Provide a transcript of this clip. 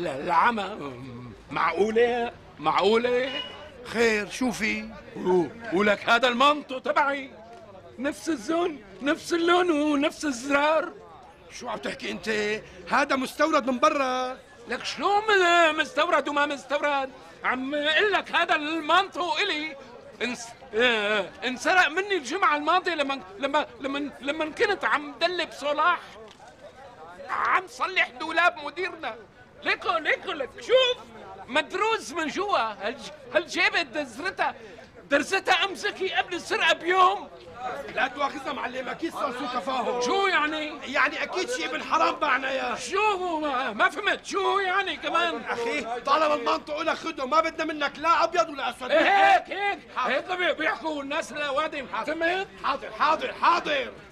العمى. معقولة؟ معقولة؟ خير شو في؟ ولك هذا المنطو تبعي نفس الزون، نفس اللون ونفس الزرار. شو عم تحكي انت؟ هذا مستورد من برا. لك شو مستورد وما مستورد؟ عم اقول لك هذا المانطو الي انسرق مني الجمعة الماضية لما كنت عم دلب صلاح عم صلح دولاب مديرنا. ليكو لك شوف مدروس من جوا. هالجيبة درستها امسكي قبل السرقة بيوم. لا تواخذنا معلم، اكيد صار سوء تفاهم. شو يعني؟ يعني اكيد شيء ابن حرام معنا يا شو ما فهمت شو يعني كمان؟ اخي طالما المنطق لك خده، ما بدنا منك لا ابيض ولا اسود. هيك بيحكوا الناس الاوادم. فهمت؟ حاضر.